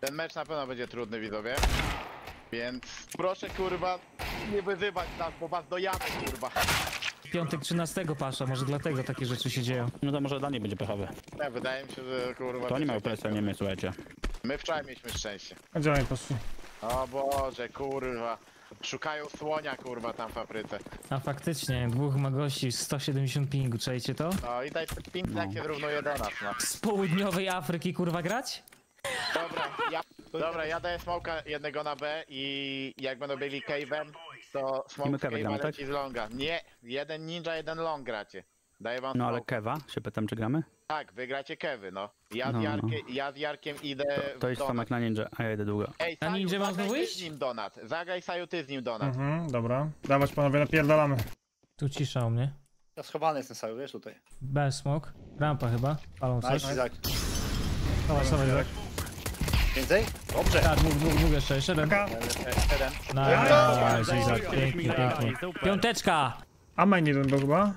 Ten mecz na pewno będzie trudny, widzowie. Więc proszę, kurwa, nie wyzywać nas, bo was dojadę, kurwa. Piątek 13 pasza, może dlatego takie rzeczy się dzieją. No to może dla nich będzie pechowy. Nie, wydaje mi się, że kurwa... To oni mają presję, nie my, słuchajcie. My wczoraj mieliśmy szczęście. A gdzie oni poszli? O Boże, kurwa. Szukają słonia, kurwa, tam w Afryce. A faktycznie, dwóch ma gości 170 pingu, czajcie to? No i tutaj ping tak się zrównuje do nas, no. Z południowej Afryki kurwa grać? Dobra, ja daję smoka jednego na B i jak będą byli cave'em, to I smoke my cave'a cave'a gramy, leci z longa. Nie, jeden ninja, jeden long gracie. Daję wam No ale smoke. Kewa, się pytam czy gramy? Tak, wygracie kewy, no. No, no. Ja z Jarkiem idę To jest w donat. Tomek na ninja, a ja idę długo. Ej, Na Saju, ninja mam zagraj znowu ty iść? z nim donat. Zagraj Saju, ty z nim donat. Dobra. Dawać panowie, napierdalamy. Tu cisza u mnie. Ja schowany jestem cały, wiesz, tutaj. Bez smok. Rampa chyba. Palą coś. Nice, Izak. Dawaj, Izak. Więcej? Dobrze. Tak, dwóch jeszcze jeden. Jeden. Nice, Izak, pięknie, pięknie. Piąteczka! A main jeden był chyba.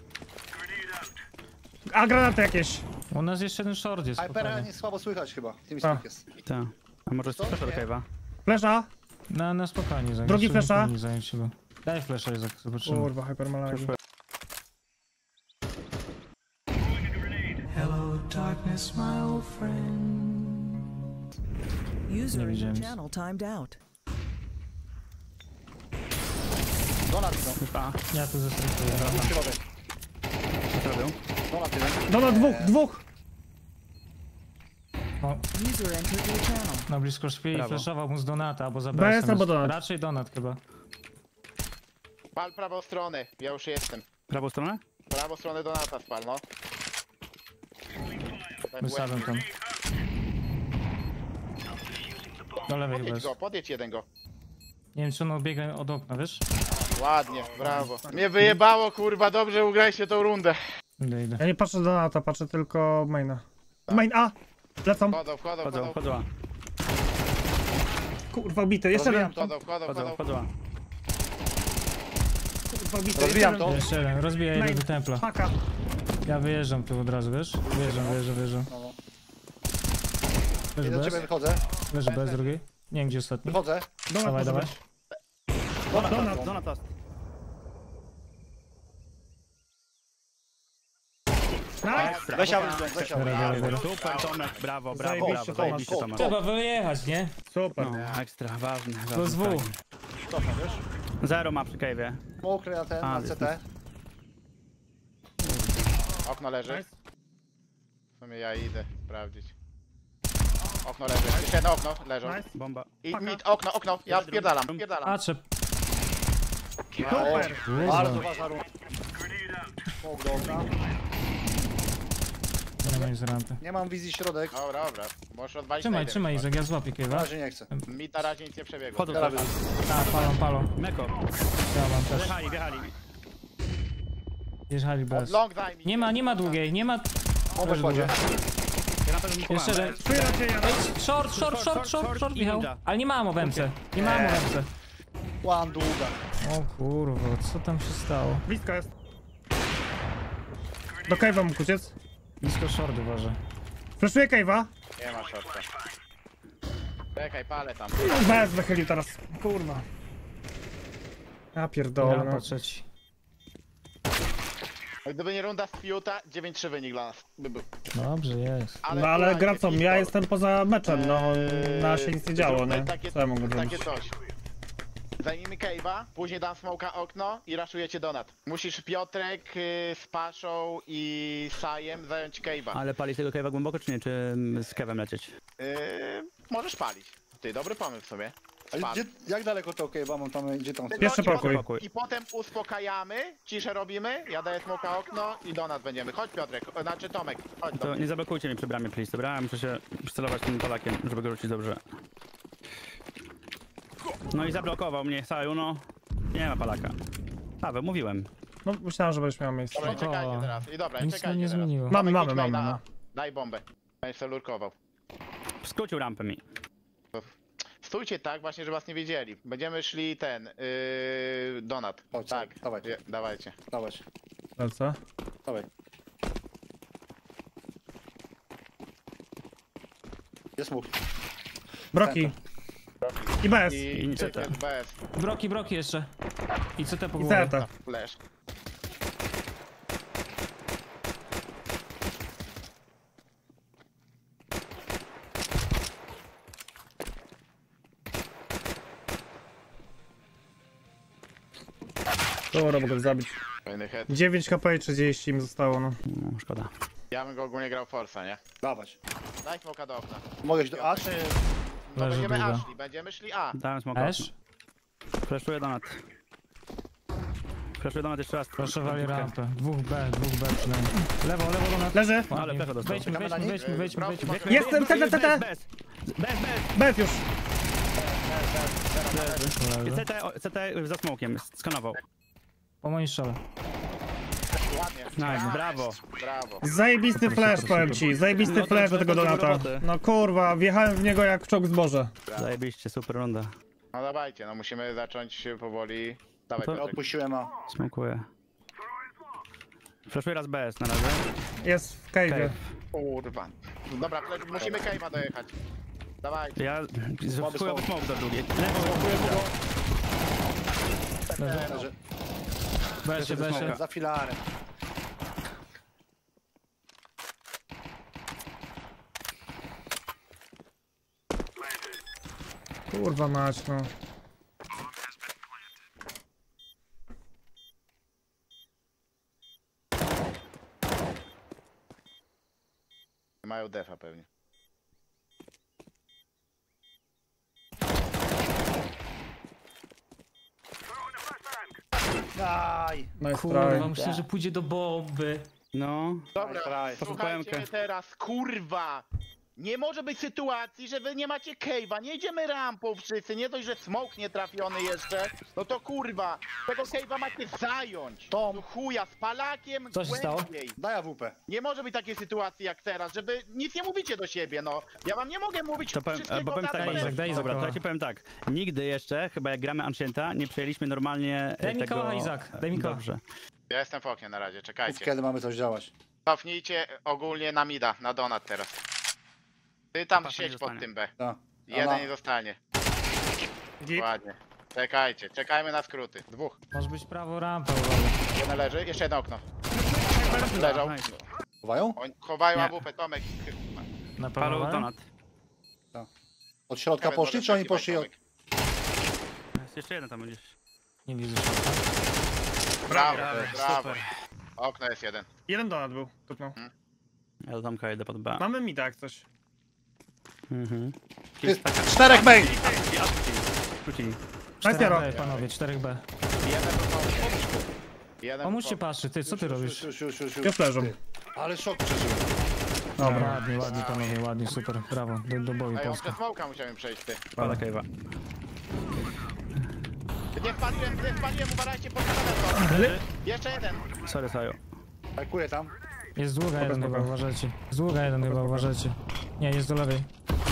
A granaty jakieś. U nas jeszcze jeden short jest, Hypera spokojnie. nie słabo słychać chyba. Tym A. jest. Tak. A może Co? słyszę do Nie. Kewa? Flesza. Na spokojnie, Izak. Drugi Jeszcze nie flesza. powinni zająć się go. Daj flesza, Izak, zobaczymy. Kurwa, hypermalagi. Hello, darkness, my old friend. User in widziałem your nic. channel timed out. Donat idą. Chyba. Ja tu zastępuję. Środek. Co zrobił? Donat idą. No, dwóch. User entered your channel. Na blisko śpi i Brawo. flashował mu z donata, albo za BS BS-em albo jest. donat. Raczej donat chyba. Pal prawą stronę, ja już jestem. Prawą stronę? Prawą stronę donata spal, no. Tak, Wystawiam tam. Do lewej chyba Podjedź jest. go, podjedź jeden go. Nie wiem czy on biega od okna, wiesz? Ładnie, brawo. Mnie wyjebało, kurwa, dobrze ugraliście tą rundę. Idę. Ja nie patrzę do nata, patrzę tylko maina. Main A! Lecą. Wchodzą. Chodzą. Kurwa, bity. Jeszcze jeden. Rozbijam to. Kurwa, bity. Rozbijam to. Jeszcze jeden, rozbija jeden Main. do templa. Paka. Ja wyjeżdżam tu od razu, wiesz? Wyjeżdżam. No. Leży Jeden do bez, ciebie wychodzę. leży bez drugiej. Nie wiem gdzie ostatni. Wychodzę. Dawaj, dawaj. Donat. Donat last. Nice. Weź ja weź ja. Dobra. Super Tomek, brawo, Zajebiście, zajebiście Tomek. Tomek. Trzeba wyjechać, nie? Super. No, ekstra, ważne. Plus W. Cofam, wiesz? Zero ma przy cave'ie. Mokry na ten, na CT. Okno leży. Nice. W sumie ja idę sprawdzić. Okno leży. Jeszcze jedno okno leżą. Nice. Bomba. I mid, okno. Ja spierdalam. A czep. Super. Bardzo ważna runda. Smok do okna. Nie ma nic z rampy. Nie mam wizji środek. Dobra. Możesz odwalić Trzymaj Izak, ja złapię Na kiewa. razie nie chcę. Mid na razie nic nie przebiegło. Chodzą Teraz teraz. Tak, palą. Meko. Ja mam też. Wjechali. Wjeżdżali bez. Long zajmij. Nie ma długiej, nie ma... Bombę wchodzie. Ja na pewno nie Jeszcze jeden. Czuję na ciebie, Janek. Short, i Michał. ninja. Ale nie ma w MC. Nie ma w MC. One długa. O kurwa, co tam się stało? Blisko jest. Do cave'a mógł uciec. Blisko short uważa. Flashuję cave'a. Nie ma shorta. Czekaj, palę tam. Bez wychylił teraz. Kurwa. Ja pierdolę, no. Rampa trzeci. Gdyby nie runda z Fiuta, 9-3 wynik dla nas by był. Dobrze jest. No ale słuchajcie, gra co? Ja pistol. jestem poza meczem, no. Na się nic nie działo, nie? Co ja mogę zrobić? Takie coś. Zajmijmy cave'a, później dam smoka okno i raszujecie donat. Musisz Piotrek z Paszą i Sajem zająć cave'a. Ale palić tego cave'a głęboko, czy nie? Czy z kewem lecieć? Możesz palić. Ty, dobry pomysł sobie. Ale Spal. gdzie, jak daleko to okej, mam tam, gdzie tam? Pierwszy I pokój. potem- I potem uspokajamy, ciszę robimy, ja daję smoka okno i do nas będziemy. Chodź Piotrek, znaczy Tomek, chodź do To mnie. nie zablokujcie mnie przy bramie, please, dobra? Ja muszę się przycelować tym Polakiem, żeby go rzucić dobrze. No i zablokował mnie Saju, no. Nie ma Polaka. Paweł, mówiłem. No myślałem, że będziesz miał miejsce. Dobra, czekajcie teraz. I dobra, Nic to czekajcie nie teraz. zmieniło. Mamy, Tomek, idź mamy, maina, no. Daj bombę. Będziesz sobie lurkował. Skrócił rampę mi. Stójcie tak właśnie, żeby was nie wiedzieli. Będziemy szli donat. Chodź, Tak, dawajcie. dawajcie. Dawać, Lecę. dawaj. Jest smok. Broki. I bez. I CT. jest bez. Broki jeszcze. I CT po I głowie. CT. Flash. Dobra, mogę zabić. Fajny head. 9 HP i 30 im zostało, no. No, szkoda. Ja bym go ogólnie grał Force'a, nie? Dawać. Daj smoka do okna. Mogę iść do A, czy... No Leży będziemy długo. A szli, będziemy szli A. Dałem smoka. Esz? Flashuję donat. Flashuję donat jeszcze raz. Proszowali rampę. Dwóch B przynajmniej. Lewo do nas. Leży. Ale flasha dostał. Wejdźmy. Jestem, CT. Bez. Bez już. I CT za smokiem, skanował. Po moim strzale. Ładnie. Nice, brawo. Brawo. Zajebisty flash, powiem ci. Zajebisty No to flash do tego dużo donata. roboty. No kurwa, wjechałem w niego jak czołg zboże. Zajebiście, super runda. No dawajcie, no musimy zacząć powoli. Dawaj, To- Piotrek. Odpuściłem A. Smokuję. Flashuję raz bez na razie. Jest w cave'ie. Cave. Kurwa. Dobra, musimy Cave'a dojechać. Dawajcie. Ja chujowy smoke do drugiej. Leży. Besie. Za filarem. Kurwa mać, no. Mają defa pewnie. Daj. Nice Kurwa, try. myślę, że pójdzie do bomby. No. Dobra, Try. słuchajcie PMkę. teraz, kurwa! Nie może być sytuacji, że wy nie macie cave'a, nie idziemy rampą wszyscy, nie dość, że smoke nie trafiony jeszcze, no to kurwa, tego cave'a macie zająć! Tom. Do chuja, z palakiem Co się stało? głębiej. Daj AWP. Nie może być takiej sytuacji jak teraz, że wy nic nie mówicie do siebie, no. Ja wam nie mogę mówić To powiem, wszystkiego bo powiem za tak, to, Izak, daj Izak. dobra, to ja ci powiem tak. Nigdy jeszcze, chyba jak gramy Ancienta, nie przejęliśmy normalnie Daj mi tego... koła, Izak, daj mi koła. Dobrze. Ja jestem w oknie na razie, Mów, czekajcie. kiedy mamy coś działać. Cofnijcie ogólnie na mida, na donat teraz. Ty tam Pasza nie siedź pod zostanie. tym B. Tak. Jeden nie zostanie. Git. Ładnie. Czekajcie, czekajmy na skróty. Dwóch. Może być prawo rampa, uwaga. Jeden leży, jeszcze jedno okno. Leżał. Nice. Chowają? Oni chowają Nie. AWP, Tomek. Na Palu pewno. donat. Od środka Kevin, poszli, może czy oni trzeci poszli od... Tomek. Jest jeszcze jeden tam gdzieś. Nie widzę szota. Brawo, brawo. Super. Okno jest jeden. Jeden donat był. Tupnął. Ja do domka jedę pod B. Mamy mi tak coś. Mhm. Ty, 4 main! Wrócili. Nice, Jaro. 4B, panowie, 4B. Jeden pomóż. Jeden Pomóżcie pomóż. patrzy, ty, co ty robisz? Już leżą. Ale szok przeżyłem. Dobra. Ładnie, panowie, ładnie, super, brawo, do boju Ej, on Polska. przez smoka musiałem przejść, ty. Pada cave'a. Nie spaliłem, uważajcie, pod Jeszcze jeden. Sorry, Saju. Parkuję tam. Jest długa jeden spoko. chyba, uważajcie. Jest długa jeden chyba, uważajcie. Nie, jest do lewej.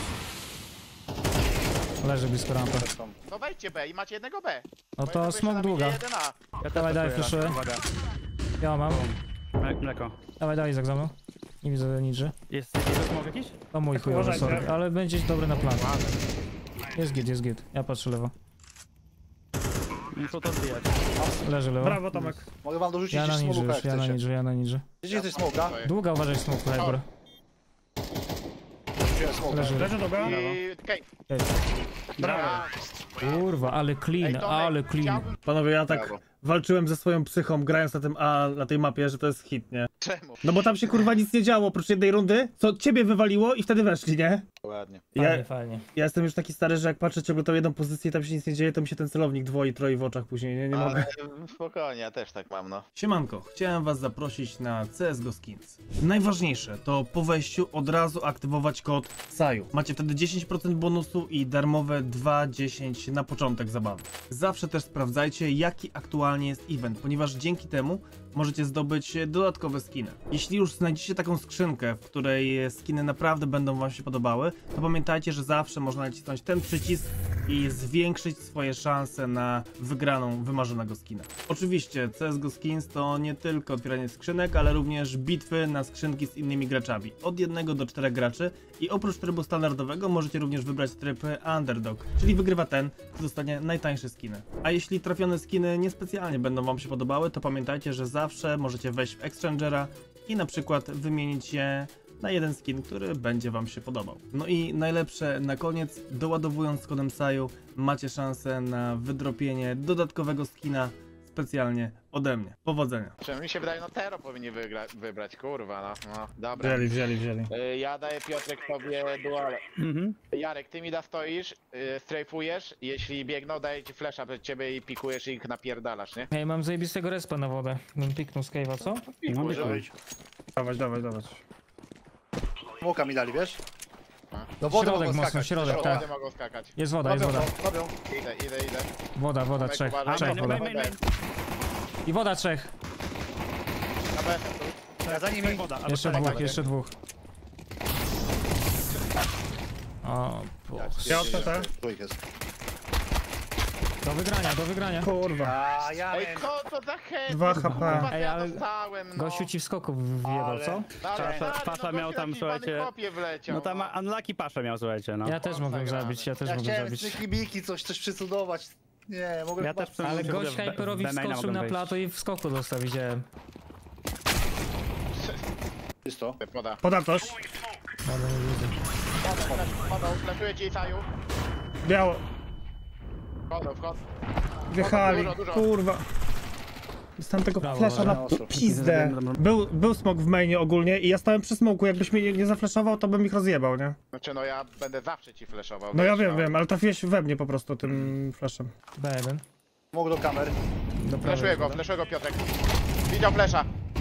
Leży blisko rampy. Zresztą. No wejdźcie B i macie jednego B. No to smok długa. Jeden A. Ja Dawaj, dawaj, flashuję raz. flashuję. Uwaga. Ja mam. Mleko. Dawaj, Izak za mną. Nie widzę Nidży. Jest smok jakiś? To mój chujowy, uważajcie. sorry, ale będzie dobry na plan. Jest git. Ja patrzę lewo. Muszę to odbijać. Leży lewo. Brawo, Tomek. Mogę wam dorzucić Ja na jeszcze Nidży smoka, już, jak chcecie. ja na Nidży. Wiecie coś smoka? Długa uważaj smok, Hyper. Wziąłem smoka. Leży. Leży dobra. I cave. Brawo. Kurwa, ale clean, Ej, Tomek, ale clean. chciałbym- Panowie, ja tak Brawo. walczyłem ze swoją psychą, grając na tym A, na tej mapie, że to jest hit, nie? Czemu? No bo tam się kurwa nic nie działo, oprócz jednej rundy, co ciebie wywaliło i wtedy weszli, nie? Ładnie. Fajnie. Ja jestem już taki stary, że jak patrzę ciągle tą jedną pozycję i tam się nic nie dzieje, to mi się ten celownik troi w oczach później, nie mogę. Spokojnie, ja też tak mam, no. Siemanko, chciałem was zaprosić na CSGO Skins. Najważniejsze to po wejściu od razu aktywować kod SAJU. Macie wtedy 10% bonusu i darmowe 2.10 na początek zabawy. Zawsze też sprawdzajcie, jaki aktualnie jest event, ponieważ dzięki temu możecie zdobyć dodatkowe skiny. Jeśli już znajdziecie taką skrzynkę, w której skiny naprawdę będą wam się podobały, to pamiętajcie, że zawsze można nacisnąć ten przycisk i zwiększyć swoje szanse na wygraną wymarzonego skina. Oczywiście CSGO Skins to nie tylko otwieranie skrzynek, ale również bitwy na skrzynki z innymi graczami. Od 1 do 4 graczy i oprócz trybu standardowego możecie również wybrać tryb Underdog, czyli wygrywa ten, kto dostanie najtańsze skiny. A jeśli trafione skiny niespecjalnie będą wam się podobały, to pamiętajcie, że zawsze możecie wejść w Exchangera i na przykład wymienić je na jeden skin, który będzie wam się podobał. No i najlepsze na koniec, doładowując z kodem SAJU macie szansę na wydropienie dodatkowego skina specjalnie ode mnie. Powodzenia. Czy mi się wydaje, no Tero powinni wybrać, kurwa, no dobra. Wzięli. Ja daję Piotrek tobie duale. Jarek, ty mi stoisz, strajfujesz, jeśli biegną, daję ci flasha przed ciebie i pikujesz i ich napierdalasz, nie? Ej, mam zajebistego respa na wodę. Bym piknął z cave'a, co? No, Może dziękuję. być. Dawać. Smoka mi dali, wiesz? No wodę Środek mogą mocno, skakać. środek, Wody tak. mogą skakać. Jest woda, jest Robią woda. to, robią. Idę. Woda, trzech. Uważaj, Trzech main, woda. main, main. I woda trzech. Na BS tu. Ja za nimi. Woda, albo Jeszcze czekaj, dwóch, jeszcze dwóch. O, Boże. Ja OTT. Tu jest. Do wygrania. Kurwa. A ja Ej, miałem... co to za hejt? 2 HP. Kurwa, Ej, ja ale dostałem, no. Gościu ci w skoku wjebał, Ale- co? Ale stary, Pasza no miał tam, gościu jakiś słuchajcie, kopie wleciał, No tam unlucky paszę miał, słuchajcie, no. Ja też mogłem zabić, Ja mogłem chciałem zabić. z tych libiki coś przycudować. Nie, mogę Ja chyba... też Ale Mogę gość w- Hyperowi w maina wskoczył mogłem na wejść. plato i w skoku dostał, widziałem. Czysto. Poda. Poda coś. Ale nie widzę. Podał, flashuję ci Saju. Biało. Wchod. Wjechali. Dużo. Kurwa. Dostałem tego Brawo, flasha na brawo. pizdę. Był smok w mainie ogólnie i ja stałem przy smoku. Jakbyś mnie nie zaflaszował, to bym ich rozjebał, nie? Znaczy no ja będę zawsze ci flashował. No ja wiesz, wiem, ale trafiłeś we mnie po prostu tym flashem. B1. Mógł do kamer. Do prawej. Flashuję go Piotrek. Widział flasha.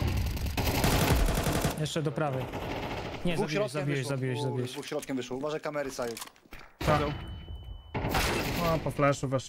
Jeszcze do prawej. Nie, Dwóch środkiem zabiłeś. Dwóch środkiem wyszło. Uważaj kamery, Saju. O, po flashu weszli.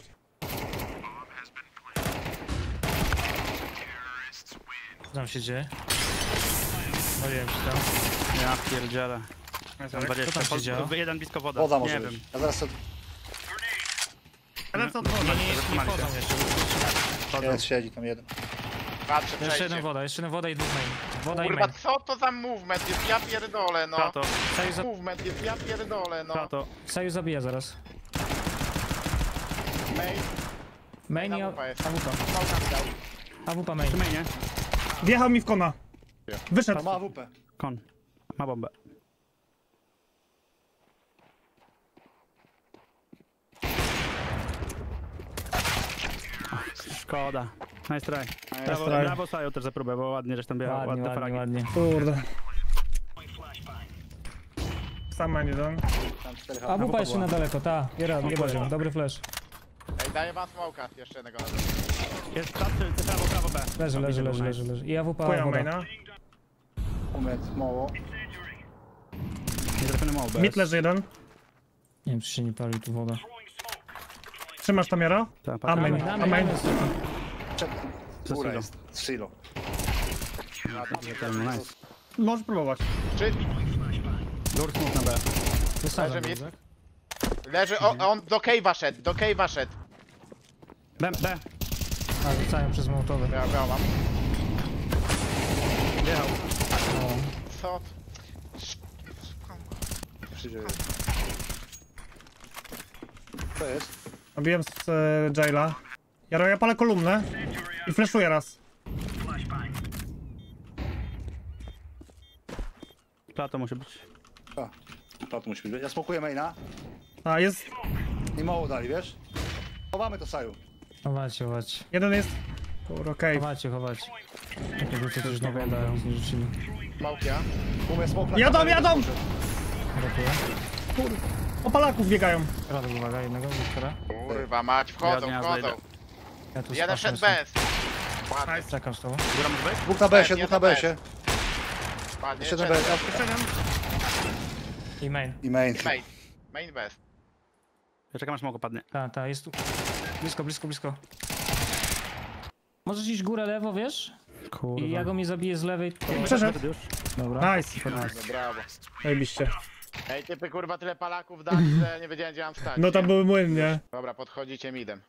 Co tam się dzieje? Bawiłem się tam. Ja pierdzielę. Co tam się działo? Jeden blisko woda. Woda Nie może wiem. być. Ja zaraz sobie... Ale co to? No nie Zatrzymali wchodzą jeszcze. Jest, siedzi tam jeden. Patrzę, Jeszcze przejście. jedna woda i dwóch main. Woda i Kurwa, main. co to za movement jest? Ja pierdolę, no. Plato, Movement jest, ja pierdolę, no. plato. Saju zabija zaraz. Main. Main i AWP jest. AWP. Smoka mi dał. AWP main. Czy mainie? Wjechał mi w kona. Wyszedł. Tam ma AWP. Kon. Ma bombę. Szkoda. Nice try. Brawo, try. brawo Saju też za próbę, bo ładnie, żeś tam biała, ładne fragi. Ładnie. Kurde. Sam main jeden. Tam 4 AWP jeszcze na daleko, ta. Jebać, dobry flash. Ej, daję wam smoka. Jeszcze jednego na dół. Jest prawo B. Leży. I AWP Poja woda. maina. Umiec, mało. Nie trafiony mało B. Mid leży jeden. Nie wiem, czy się nie pali tu woda. Trzymasz tam Jaro? Tak, A main. Na A main. main. Czek. Góra Silo. jest. Silo. Nice. Możesz próbować. Czy Dur smok na B. Wysadzam Leży mid. tak? leży, on do cave'a szedł, B. A, rzucają przez mołotowy. Ja mam. Wjechał. Co? Przyjdzie. Co jest? Obiłem z Jaila. Jaro, ja palę kolumnę i flashuję raz. Plato musi być. A, to musi być. Ja smokuję maina. A, jest. I mało dali, wiesz? Chowamy to, Saju. Chowacie. Jeden jest. Kur, okej. Chowacie. Takiego co też na wodę nie rzucili. Smoke ja. Umie smok na Jadą! kamerę. Brakuje. O Polaków biegają. Radek, uwaga, jednego, Wiktora. Kurwa mać, wchodzą. Ja Ja tu Jeden spaszę wszedł bez. Ładnie, Czekam z tobą. Góra może być? Dwóch na B-sie, dwóch na B-sie. ładnie. Jeszcze jeden B. I main. I main. Main bez. Ja czekam aż smok opadnie. Ta, jest tu. Blisko. Możesz iść górę, lewo, wiesz? Kurwa. I ja go mi zabiję z lewej. To... Przeszedł. Już? Dobra. Nice. Brawo. Zajebiście. Ej, typy kurwa tyle Polaków dali, że nie wiedziałem gdzie mam stać. No tam nie? były młyn, nie? Dobra, podchodzicie midem.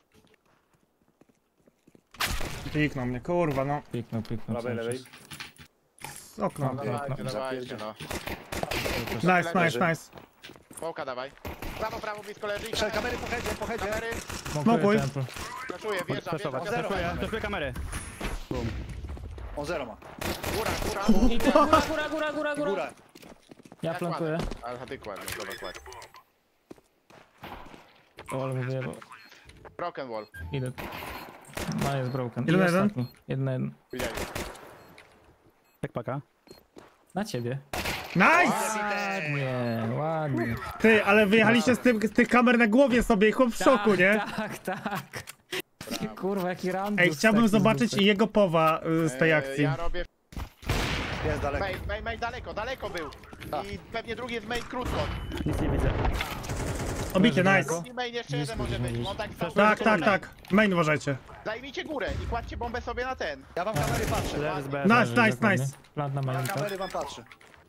Piknął mnie, kurwa, no. Piknął. Prawej, cały lewej. czas. Z okna. Dawajcie, no. Nice. Smoka dawaj. Prawo, blisko leży. Jeszcze kamery po headzie. Kamery. Smokuj. Temple. Flaszuję, wjeżdża. Flashować. Flashuję kamery. On zero ma. Góra. I ty, góra. Góra. Ja plantuję. Ale ty kładnie, dobra, kładnie. O, ale mówię, bo Broken wall. idę. No jest broken. Jeden na jeden? Ostatni. Jeden. Widzieli. Jak paka? Na ciebie. Nice! Ładnie. Ty, ale wyjechaliście z tych kamer na głowie sobie i chłop w szoku, nie? Tak. Kurwa, jaki randus. Ej, chciałbym taki zobaczyć dupek. jego powa z tej akcji. Ja robię... Jest daleko. Main daleko był. I pewnie drugi jest main krótko. Nic nie widzę. Obity, nice. I main jeszcze jeden może być. On tak stał. Tak. Main uważajcie. Zajmijcie górę i kładźcie bombę sobie na ten. Ja wam kamery patrzę. Leży z B. Nice. Plant na Ja main, kamery wam patrzę.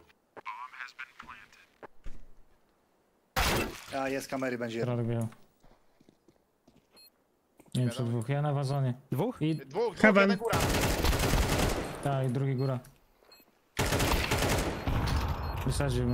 A jest kamery, będzie jeden. robią. Nie wiem, czy dwóch. Ja na wazonie. Dwóch? I Dwóch, Heaven. jeden góra. tak, i drugi góra. Wysadziłby.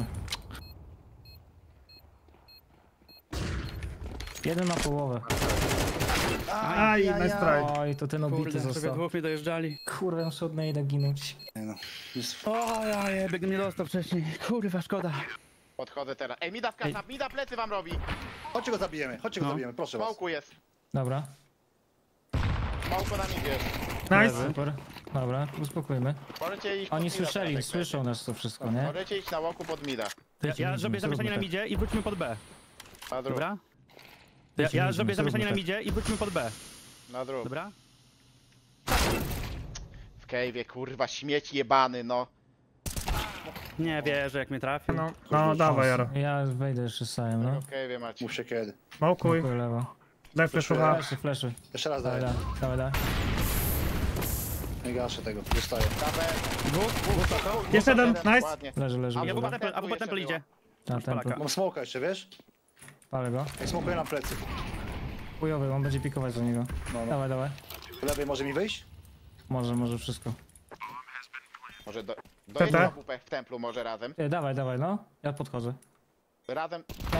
Jeden na połowę. Aj, nice try. Oj, to ten obity Kurde, sobie został. dwóch mi dojeżdżali. Kurwa, muszę od Nejda ginąć. Nie no. Jest... O, ja jebie, mnie dostał wcześniej. Kurwa, szkoda. Podchodzę teraz. Ej, mida wkasa, mida plecy wam robi. Chodźcie go zabijemy, proszę was. Smoku jest. Dobra. Smoku na midzie. Nice. Super. Dobra, uspokójmy. Możecie iść pod Oni mida słyszeli, teraz, słyszą nas to wszystko, nie? Możecie iść na łoku pod mida. Ja zrobię zamieszanie na tak. midzie i wróćmy pod B. Na drób. Dobra? Wiecie, Ja widzimy, zrobię zamieszanie na tak. midzie i wróćmy pod B. Na drób. Dobra? W cave'ie, kurwa, śmieć jebany, no. Nie wierzę, jak mnie trafił. No, dawaj, Jaro. Ja wejdę jeszcze z Sajem, no. W cave'ie macie. Mów się kiedy. Smokuj. Dziękuję, lewo. Daj flashucha. Flashy. Jeszcze raz Dawaj, daję. dawaj. Nie gaszę tego, dostaję. Dawaj. Jeszcze jeden, nice. Ładnie. Leży. A leży. WP Temple idzie. Na Polaka. temple. Mam smoka jeszcze, wiesz? Palę go. Jak smokuję na plecy. Chujowy, on będzie pikować do niego. No. Dawaj. Po lewej może mi wyjść? Może wszystko. Może dojedziemy TT? WP w templu może razem. Dawaj, no. Ja podchodzę. Razem.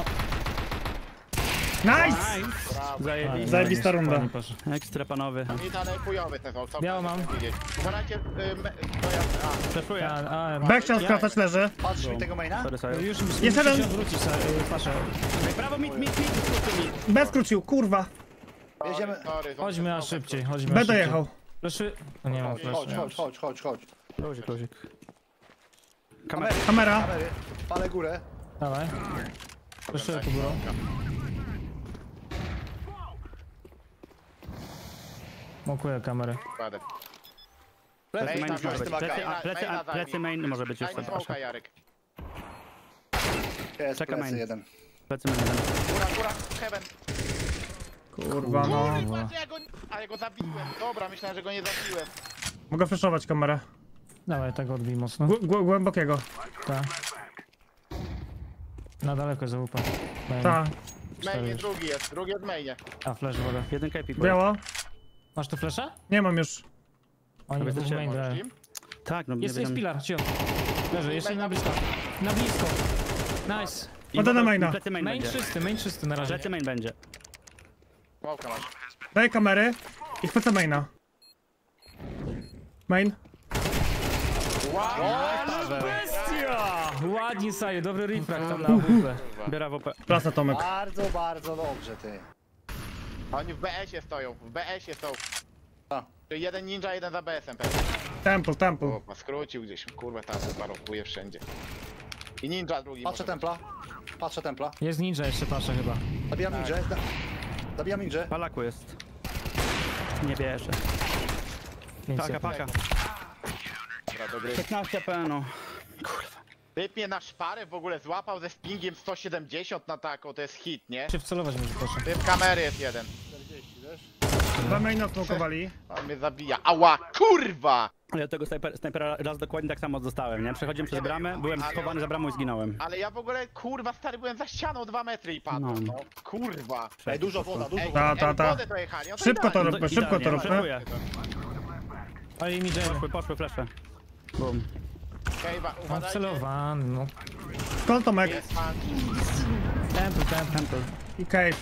Nice! Brawo. Zajebi. Zajebista runda. Ładnie poszło. Ekstra panowy. I dalej chujowy ten są. Biało mam. Uważajcie, Flashuję. B chciał skracać, leży. Patrz mi tego maina. Sorry. Już Jest jeden. wrócić, Pasza. Prawo mid. B skrócił, kurwa. Jedziemy. Chodźmy a szybciej, chodźmy B a szybciej. dojechał. Fleszy... No nie mam Chodź. Luzik. Kamery. Kamera. Kamery. Palę górę. Dawaj. Fleszuję tu górą. Mokuję kamerę. Kładę. Plecy Main main na wziąć gość. tym AK. Plecy main może być już. Daj mi smoka, Jarek. Jest Czeka plecy main. jeden. Plecy main. Góra, heaven. Kurwa, no. Kurwa, ale go zabiłem. Dobra, myślałem, że go nie zabiłem. Mogę flashować kamerę. Dawaj, tego odbij mocno. Głębokiego. Tak. Na daleko jest załupa. Ta. Mainie, drugi jest mainie. A, flash woda. Jeden kajpik. Biało? Masz tu flasha? Nie mam już. Oni Dobra, dwóch main Możesz grają. im? Tak, no nie Jest wiem. pilar, cio. Leży, jeszcze na blisko. Na blisko. Nice. Oda na maina. Plecy main Main będzie. czysty na razie. Plecy main będzie. Smoka masz. Daję kamery i chwycę maina. Main. Bestia! Ładnie Saju, dobry refrag tam na AWP. Biera WP. Klasa Tomek. Bardzo dobrze, ty. Oni w BS-ie stoją, w BS-ie są. A. Czyli jeden ninja, jeden za BS-em pewnie. Temple. Opa, skrócił gdzieś, kurwa, tam parokuje wszędzie. I ninja drugi. Patrzę templa. Jest ninja jeszcze patrzę chyba. Zabijam ninja. Zabijam ninja. Palaku jest. Nie bierze. Nic Paka. Dobra, do gry. 15 PN. Typ mnie na szparę w ogóle złapał ze spingiem 170 na taką, to jest hit, nie? się wcelować może proszę. Typ kamery jest jeden. Dwa maina smokowali. On mnie zabija. Ała, kurwa! Ja tego snajpera raz dokładnie tak samo dostałem, nie? Przechodziłem przez bramę, byłem schowany za bramą i zginąłem. Ale ja w ogóle, kurwa, stary, byłem za ścianą 2 metry i padłem, No. no. Kurwa. Ej, dużo woda, dużo Ej, woda. Ta. wodę to jechali, no Szybko to idealnie. róbmy, szybko to Idealnie, róbmy. przeluję. Ale mi Jay. Poszły flesze. Bum. Kejwa, uważajcie. Celowany, no. Skąd Tomek? Jest pan. Temple. I cave.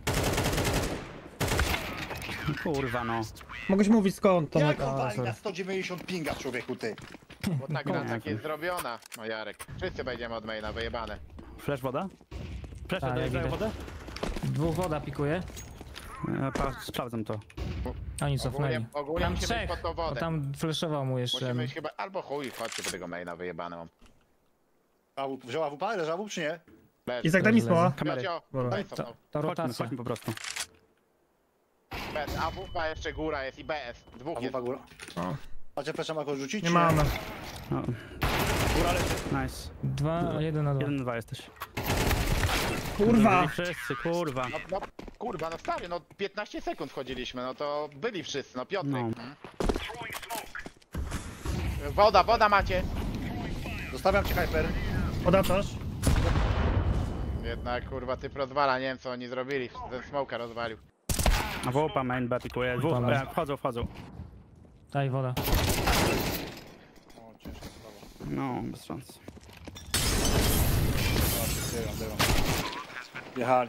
Kurwa no. Mogłeś mówić skąd Tomek? Jak on A, wali sorry. na 190 pinga, człowieku, ty? Bo ta gra tak jest zrobiona. No Jarek. Wszyscy będziemy od maina, wyjebane. Flash woda? Flesze Tak, dojeżdżają jak wodę? Dwóch woda pikuje. Sprawdzam to. Oni cofnęli. Ogólnie Tam musimy trzech. iść pod tą Bo wodę. tam flashował mu jeszcze. Musimy iść chyba, albo chuj, chodźcie po tego maina, wyjebane mam. Wzięła WP, leżała WP, czy nie? Leży. Izak, daj mi słowa. Kamery. Miocio, Dobra. daj To cofnął. Chodźmy rotacja. po prostu. BS, AWP jeszcze góra jest i BS. Dwóch A jest. WP góra. O. Macie flesza Mako rzucić? Nie czy mamy. No. Góra leży. Nice. 1 na 2. 1-2 jesteś. Kurwa! Byli wszyscy, kurwa. No, kurwa, no stary, no 15 sekund wchodziliśmy, no to byli wszyscy, no Piotrek. No. Woda macie. Zostawiam ci hyper. Poda coś? Jednak kurwa typ rozwala, nie wiem co oni zrobili, ten smoka rozwalił. A WP main B pikuje. Dwóch, Dobra. wchodzą. Daj woda. O, ciężka sprawa. No, bez szans. Byłam. Jechali.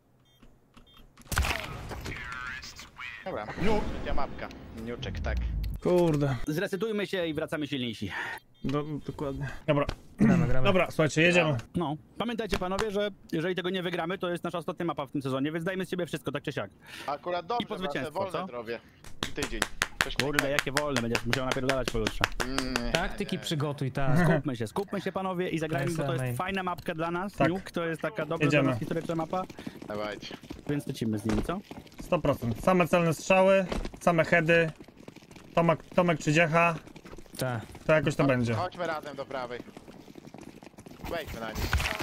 Dobra, trzecia mapka. Niuczek, tak. Kurde. Zresetujmy się i wracamy silniejsi. Dokładnie. Dobra. Gramy. Dobra, słuchajcie, jedziemy. No. Pamiętajcie panowie, że jeżeli tego nie wygramy, to jest nasza ostatnia mapa w tym sezonie, więc dajmy z siebie wszystko, tak czy siak. Akurat I dobrze, po bo ja sobie zwycięstwo, wolne co? zrobię. Tydzień. Coś Kurde, jakie wolne, będziesz musiał napierdalać pojutrze. Taktyki przygotuj, tak. Skupmy się panowie i zagrajmy, bo to Main. jest fajna mapka dla nas. Tak. Nuke to jest taka dobra Jedziemy. dla nas historyczna mapa, Dawajcie. więc lecimy z nimi, co? 100%. Same celne strzały, same heady. Tomek czy Dziecha. Tak. To jakoś to będzie. Chodźmy razem do prawej. Wejdźmy na nich.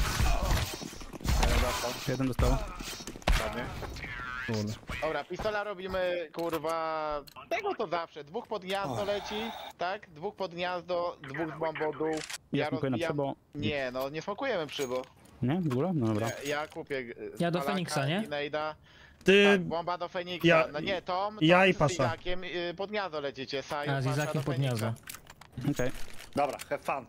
Jeden dostał. Ładnie. Kurde. Dobra, pistola robimy, kurwa, tego to zawsze. Dwóch pod gniazdo leci, tak? Dwóch pod gniazdo, dwóch z bombą dół. Ja smokuję na przybo. Nie, no nie smokujemy przybo. Nie? W ogóle? No dobra. Ja kupię Ja do Palaka Feniksa, nie? i Nejda. Ty... Tak, bomba do Feniksa. ja- No nie, Tom, ja i z Pasza. Izakiem pod gniazdo lecicie. Saju, A z Pasza Izakiem do pod Feniksa. gniazdo. Okej. Dobra, have fun.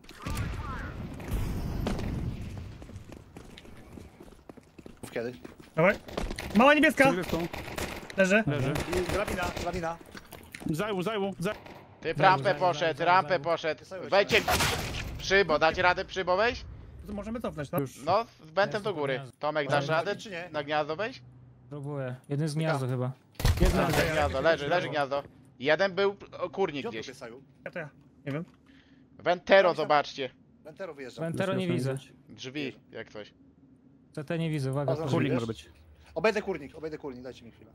Mów kiedy? Dawaj. Mała niebieska! Okay. Leży. Leży. I drabina. Zajłu. Typ Zajmu, rampę zajmu, poszedł, zajmu, rampę zajmu. poszedł. Wejdźcie przybo, dacie radę przybo wejść? To możemy cofnąć, tak? No, z bentem Jestem do pod góry. gniazdo. Tomek, dasz Ale radę czy nie? na gniazdo wejść? Próbuję. Jeden z gniazdo chyba. Tak, gniazdo, leży gniazdo. Jeden był kurnik Gdzie on gdzieś. jest, Saju? To ja. Nie wiem. Ventero, zobaczcie. Ventero wyjeżdża. Ventero nie widzę. Drzwi, jak coś. CT nie widzę, uwaga. Kurnik. Kurnik może być. Obejdę kurnik, dajcie mi chwilę.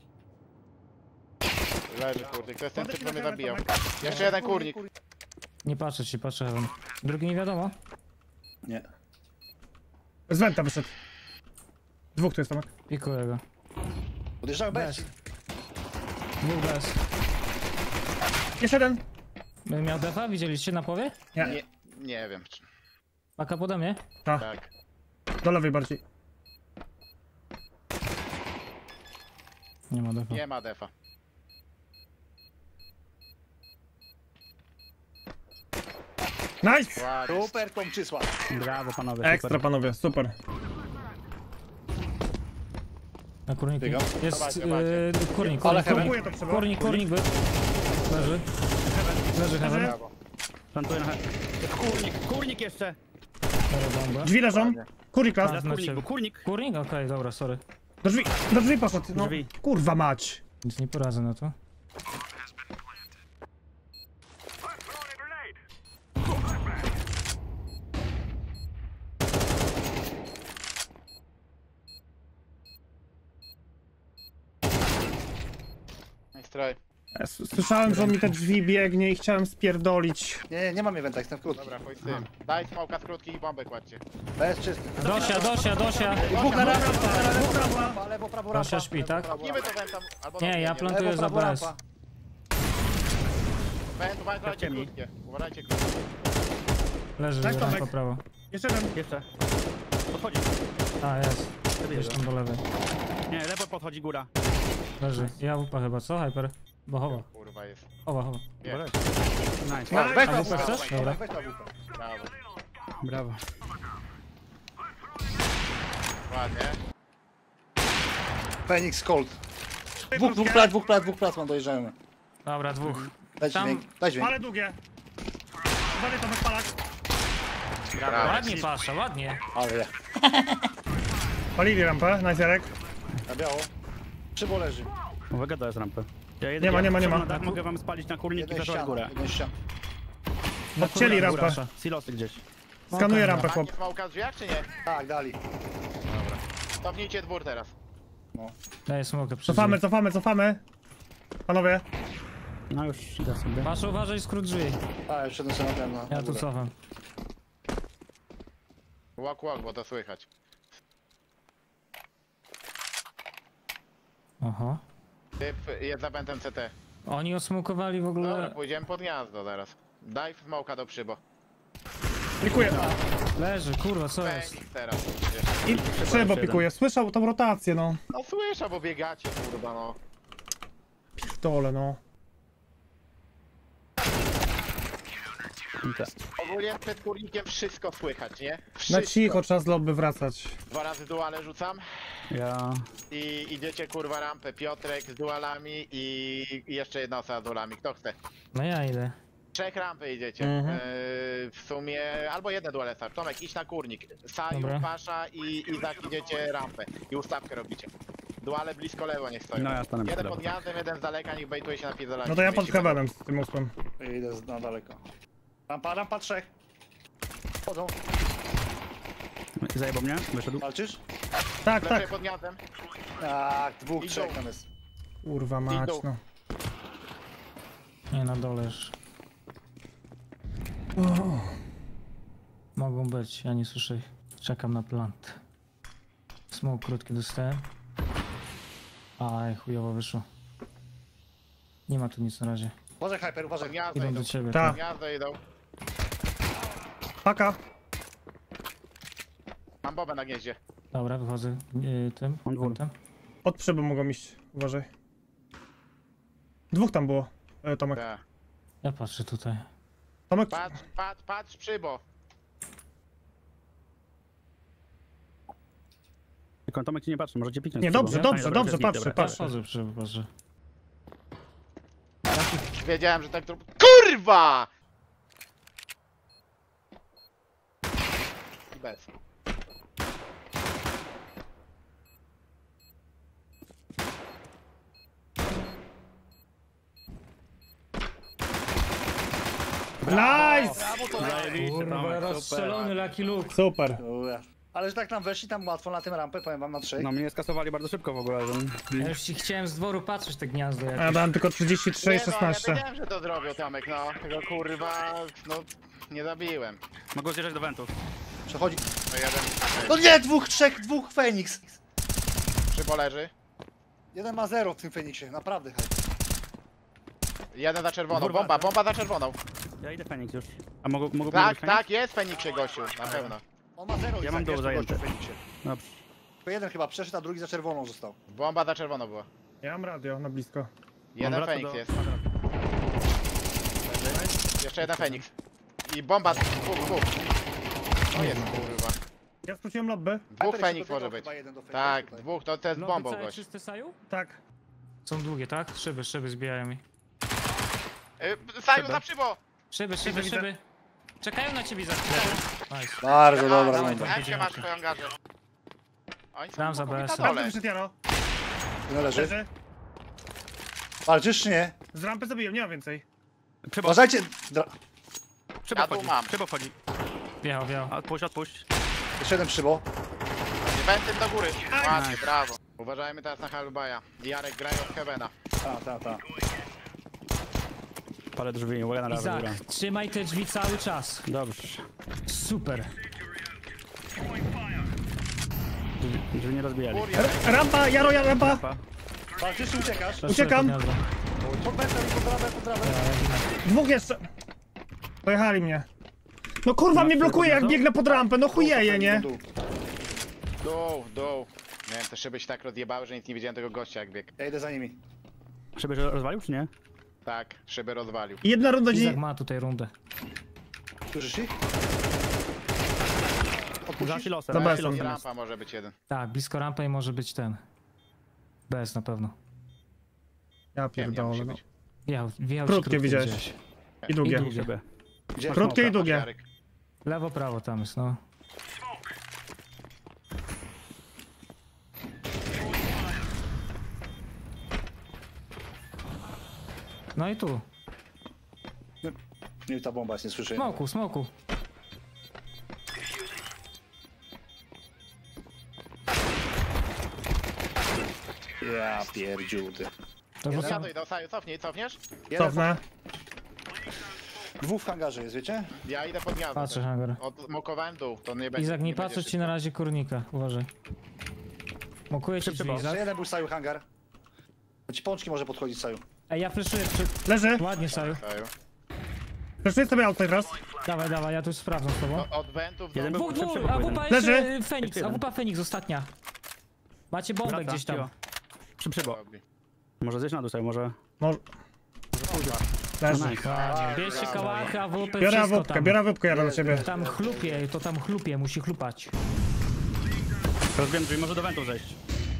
Leży kurnik, to jest ten typ, Podejść co mnie na zabijał. Tomek. Jeszcze jeden kurnik. Nie patrzę ci, patrzę heaven. Drugi nie wiadomo. Nie. Z Wenta wyszedł. Dwóch tu jest Tomek. Pikuję go. Podjeżdżają bez. Dwóch bez. Jeszcze jeden. Będę miał defa? Widzieliście na powie? Nie, nie wiem. Paka pode mnie? Tak. Do lewej bardziej. Nie ma defa. Nie ma defa. Nice! Ładnie. Super, Tomczysła. Brawo panowie, Ekstra super. panowie, super. Na kurniku. Biegam. Jest Dawajcie. kurnik, Ale kurnik, Próbuję to trzeba. kurnik był. Leży. Leży heaven. Brawo. Plantuję na Kurnik jeszcze! Biorę bombę. Drzwi leżą. Kurnik raz. Teraz Znaczy- kurnik, był kurnik. Kurnik? Okej, dobra, sorry. Do drzwi poszedł. No. Drzwi. Kurwa mać. Nic nie poradzę na to. Nice try. Słyszałem, że on mi te drzwi biegnie i chciałem spierdolić. Nie mam eventa, jestem w krótki. Dobra, chodź z tym. Daj smoka z krótkich i bombę kładźcie. Bez czysty. Dosia. Dwóch na raz, lewo, prawo, Proszę, rampa. śpi, Lewo, tak? prawo, Niby rampa. to wętam, albo Nie, ja plantuję Lewo, za prawo, BS. rampa. Węt, uważajcie ciemni. krótkie. Uważajcie krótkie. Leży, Tak, rampa Tomek. prawo. Jeszcze jeden. Jeszcze. Podchodzi. A, jest. Gdzieś tam do lewej. Nie, lewo podchodzi góra. Leży. Ja wupa chyba, co? Hyper? Bo chowa. Kurwa jest. Chowa. Nie. Nice. Weź A na wupę wupę. chcesz? Dobra. Weź na wupę. Brawo. Brawo. Ładnie. Phoenix Cold. Dwóch plac mam dojrzałem. Dobra, dwóch. Daj Tam- dźwięk, daj dźwięk. Ale długie. Uważaj, Tomek, palak. Brawo. Ładnie pasza, ładnie. Ale ja. Palili rampę, nice Jarek. Na biało. Przybo leży. Uwaga, to jest rampę. Nie ma, nie ma, nie ma. Na dach mogę wam spalić na kurnik i Jeden zaszować górę. ścian, jeden ścian. Odcięli Góra, rampę. Silosy gdzieś. Skanuję rampę, Macie chłop. smoka z drzwiach, czy nie? Tak, dali. Cofnijcie dwór teraz. Daję smokę przy Cofamy, drzwi. cofamy, cofamy. Panowie. No już idę sobie. Pasza, uważaj, skrót drzwi. A, już szedłem sobie na ten, na Ja tu górę. cofam. Walk, bo to słychać. Oho. Typ jest za pętem CT. Oni osmokowali w Dobra, ogóle. pójdziemy pod gniazdo teraz. Daj smoka do przybo. Pikuję. Leży, kurwa, co jest? Fenix teraz. I Przybo pikuje. Słyszał tą rotację, no. No słyszę, bo biegacie, kurwa, no. Pierdole, no. Ogólnie przed kurnikiem wszystko słychać, nie? Na Wszystko. cicho, trzeba z lobby wracać. 2 razy duale rzucam Ja... i idziecie kurwa rampę. Piotrek z dualami i jeszcze jedna osoba z dualami. Kto chce? No ja idę. 3 rampy idziecie. W sumie albo jedne duale start. Tomek, idź na kurnik. Saju, Dobra. Pasza i Izak idziecie rampę. I ustawkę robicie. Duale blisko lewo niech stoją. No ja stanę Jeden przy pod gniazdem, jeden z daleka, niech bejtuje się na pierdolanie. No to ja pod heavenem z tym uspem. Idę na daleko. Rampa, trzech. Chodzą. Zajebał mnie? Wyszedł. Walczysz? Tak, Lepiej tak. pod gniazdem. Tak, dwóch, Idą. trzech tam jest. Kurwa mać, Idą. no. Nie, na dole już. Mogą być, ja nie słyszę ich. Czekam na plant. Smoke krótki dostałem. Aj, chujowo wyszło. Nie ma tu nic na razie. Uważaj, Hyper, Pod uważaj. gniazdo Idą idą. do ciebie. Tak. Pod gniazdo idą. Paka. Mam bobę na gnieździe. Dobra, wychodzę tym. On dwór. Tym. Od przybo mogą iść. Uważaj. Dwóch tam było. Tomek. Tak. Ja patrzę tutaj. Tomek. Patrz przybo. Tylko Tomek ci nie patrzy, możecie piknąć. Nie, z dobrze, tyłu. dobrze, Dobra, dobrze, jest patrzę, git, dobra. patrzę. Patrzę. Wiedziałem, że tak to... KURWA! I bez. Nice! Kurwa, rozstrzelony Lucky Luke. Super. Ale że tak nam weszli tam łatwo na tym rampę, powiem wam na trzech. No mnie skasowali bardzo szybko w ogóle. Ja już ci chciałem z dworu patrzeć te gniazdo A ja jakieś. dałem tylko 33 i Nie, no, ja 16. wiedziałem, że to zrobił Tomek, no. Tego kurwa, no... Nie zabiłem. Mogą zjeżdżać do wentów. Przechodzi. No jeden... No nie, dwóch, trzech, dwóch Phoenix. Przybo leży. Jeden ma 0 w tym Feniksie, naprawdę, Hyper. Jeden za czerwoną. Kurwa. Bomba za czerwoną. Ja idę Fenix już. A mogą Tak, być Fenix? tak, jest Feniksie gościu, na pewno. On ma 0 Ja mam dół zajęty. w Feniksie. Dobrze. Tylko jeden chyba przeszedł, a drugi za czerwoną został. Bomba za czerwoną była. Ja mam radio na blisko. Jeden wraca Feniks do- jest. Jeszcze jeden Feniks. I bomba, dwóch. O jest kurwa. Ja skróciłem lobby. Dwóch Hyper Feniks jeszcze może dodał być. chyba jeden do Feniksa Tak, tutaj. dwóch, to jest No, bombą całe gość. czyste Saju? Tak. Są długie, tak? Szyby zbijają mi. Saju za przybo! Szyby. Czekają na ciebie za chwilę. Nice. Bardzo dobra dawaj, runda. dawaj. Jak się masz w swoją garze? Oni są Dam za głęboko BS. na dole. Wyszedł Jaro. Nie leży. Leży. Walczysz czy nie? Z rampy zabiłem, nie ma więcej. Uważajcie! Przybo Ja tu wchodzi. mam. Przybo wchodzi. Wjechał. Odpuść. Jeszcze jeden przybo. Wentym do góry. Ładnie, brawo. Uważajmy teraz na Halbaja. Jarek grają w Heavena. Ta. Palę drzwi, uwaga na lewo. Izak, góra. trzymaj te drzwi cały czas. Dobrze. Super. Żeby nie rozbijali. Rampa, Jaro, rampa! Walczysz czy uciekasz? Uciekam. Gniazdo. Pod betem, pod trawę. Dwóch jeszcze. Pojechali mnie. No kurwa mnie blokuje jak biegnę pod rampę, no chujeje, nie? Dół. Miałem te szyby się tak rozjebały, że nic nie widziałem tego gościa jak biegł. Ja idę za nimi. Żeby rozwalił, czy nie? Tak, szyby rozwalił. Jedna runda Izak dzi... ma tutaj rundę. Słyszysz ich? Za silosem. Dobra, za są. silosem jest. Rampa może być jeden. Tak, blisko rampy i może być ten. Bez na pewno. Ja Nie wiem, pierdolę, musi no. być. Wijał Krótkie ci widziałeś. gdzieś. I długie. I długie. Żeby. Gdzie? Krótkie i Smoka, długie. Jarek. Lewo, prawo tam jest, no. No i tu. Nie, ta bomba jest, nie słyszę. Smoku. Ja pierdziu, ty. To Ja rzucam. to idę, Saju, cofniesz? Cofnę. Dwóch w hangarze jest, wiecie? Ja idę pod gniazdo. Patrzę, też. hangar. Odmokowałem dół, to nie będzie. Izak, nie będzie patrzę ci na razie kurnika. Uważaj. Mokuję ci drzwi, Szybko. Jeszcze Izak. jeden był Saju hangar. Ci pączki może podchodzić Saju. Ej, ja fleszuję Leży. Ładnie, Saju. Saju. Przeszuję sobie outside raz. Dawaj, ja tu sprawdzam z tobą. No, od wentów do... Jeden był Dwóch, szybko AWP jeden. jeszcze Leży. Feniks, Jeden. AWP Feniks, ostatnia. Macie bombę Wraca, gdzieś tam. cicho. Przybo. Może zejść na dół sobie, może... Może... Leży. No nice. Bierzcie kałachy, AWP, Biorę wszystko awupkę, tam. biorę awupkę, Jaro do ciebie. Tam chlupie, musi chlupać. Rozbiłem drzwi, może do wentów zejść.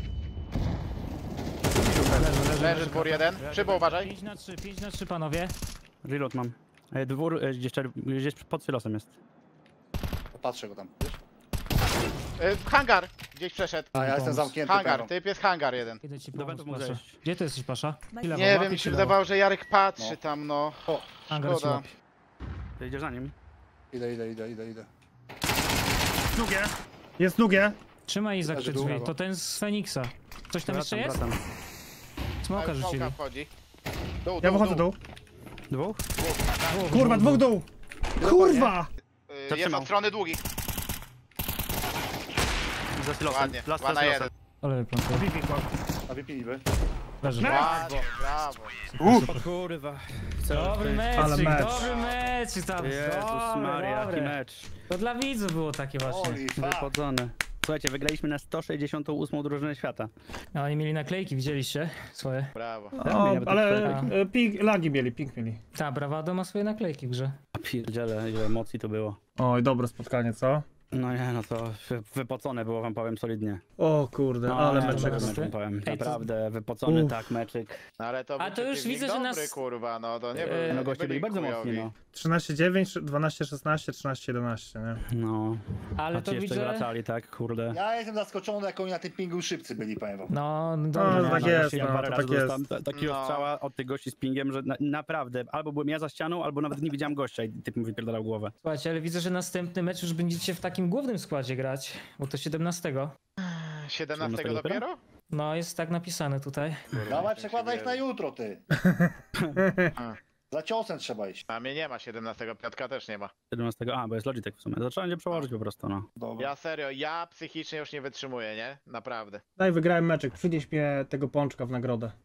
Leży dwór jeden. Szybą uważaj. 5 na 3 panowie. Reload mam. Dwór gdzieś pod silosem jest. Patrzę go tam, wiesz? Hangar gdzieś przeszedł. A ja jestem zamknięty Hangar, pewno. typ jest hangar jeden. Idę ci Do pomóc, wentów mógł Pasza. zejść. Gdzie ty jesteś, Pasza? Ile Nie łapie wiem, mi ci się lewo? wydawało, że Jarek patrzy No. tam, no. Hangar ci Szkoda. łapie. Ty idziesz za nim. Idę. Długie. Jest długie. Trzymaj Izak te Leży drzwi, długo. to ten z Feniksa. Coś tam jeszcze jest? Wracam. Smoka rzucili. Smoka wchodzi. Dół, Ja wychodzę dół. Dwóch? Kurwa, dwóch dół. Kurwa! Jest Zatrzymał. od strony długich. Za silosem. Ładnie, Last 2 na 1. Ale wyplątuję. A wypili. Leży. Ładnie, brawo. O kurwa. Dobry Ale mecz, mecz. dobry mecz tam. Jezus Dobre, Maria, jaki dobre. mecz. To dla widzów było takie właśnie. Holy fuck. Wychodzony. Słuchajcie, wygraliśmy na 168 drużynę świata. A oni mieli naklejki, widzieliście? Swoje. Brawo. O, nawet ale tak. lagi mieli, ping mieli. Ta, Bravado ma swoje naklejki w grze. A pierdziele, ile emocji to było. Oj, dobre spotkanie, co? No nie, no to wypocone było, wam powiem solidnie. O kurde, No, ale nie, meczek. dobra. meczek wam powiem. Ej, to- Naprawdę, wypocony Uff. tak meczyk. No ale to A był to już przeciwnik widzę, że dobry, nas- kurwa, no to nie Eee, był. No goście byli bardzo chujowi. mocni, no. 13-9, 12-16, 13-11, nie? No, Ale a ci to jeszcze widzę... wracali, tak, kurde. Ja jestem zaskoczony, jak oni na tym pingu szybcy byli, powiem wam. No, No, dobra. tak No, jest, właśnie ja no, parę to razy tak jest. dostałem takiego No. strzała od tych gości z pingiem, że naprawdę, albo byłem ja za ścianą, albo nawet nie widziałem gościa i typ mi wypierdalał głowę. Słuchajcie, ale widzę, że następny mecz już będziecie w takim głównym składzie grać, bo to 17. 17 dopiero? dopiero? No, jest tak napisane tutaj. Dawaj, przekładaj ich na jutro, ty. Za ciosem trzeba iść. A mnie nie ma 17, Piotka też nie ma. 17, bo jest Logitech w sumie. Zacząłem się przełożyć po prostu, no. Dobra. Ja serio, ja psychicznie już nie wytrzymuję, nie? Naprawdę. Daj, wygrałem meczek, przynieś mnie tego pączka w nagrodę.